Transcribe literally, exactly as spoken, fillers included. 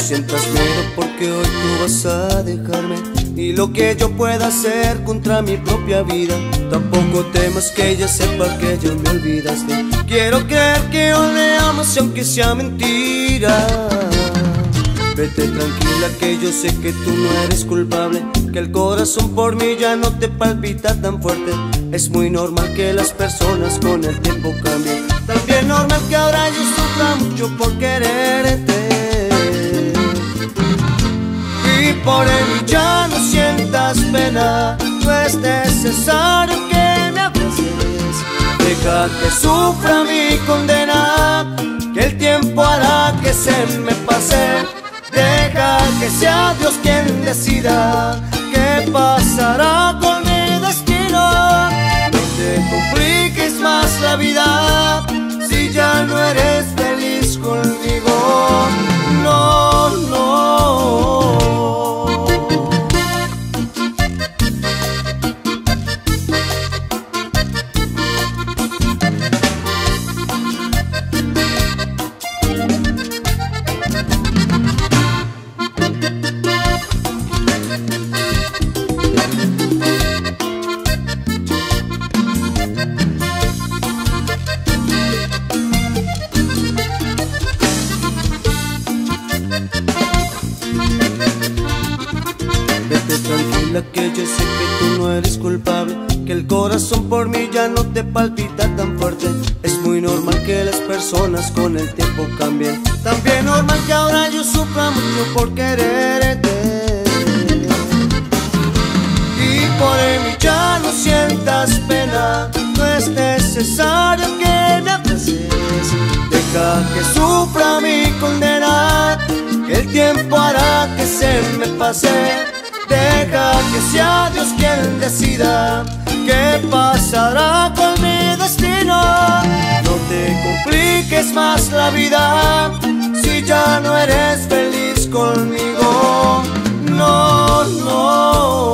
sientas miedo porque hoy tú vas a dejarme, y lo que yo pueda hacer contra mi propia vida. Tampoco temas que ella sepa que ya me olvidaste. Quiero creer que hoy le amas y aunque sea mentira. Vete tranquila que yo sé que tú no eres culpable, que el corazón por mí ya no te palpita tan fuerte. Es muy normal que las personas con el tiempo cambien. También normal que ahora yo sufra mucho por quererte, y por él ya no sientas pena. No es necesario que me abraces. Deja que sufra mi condena, que el tiempo hará que se me pase. Deja que sea Dios quien decida qué pasará con mi destino. No te compliques más la vida si ya no eres feliz conmigo. No, no. Vete tranquila que yo sé que tú no eres culpable, que el corazón por mí ya no te palpita tan fuerte. Es muy normal que las personas con el tiempo cambien. También normal que ahora yo sufra mucho por quererte, y por mí ya no sientas pena. No es necesario que me abraces. Deja que sufra mi condena, que el tiempo hará que se me pase. Deja que sea Dios quien decida qué pasará con mi destino. No te compliques más la vida si ya no eres feliz conmigo. No, no.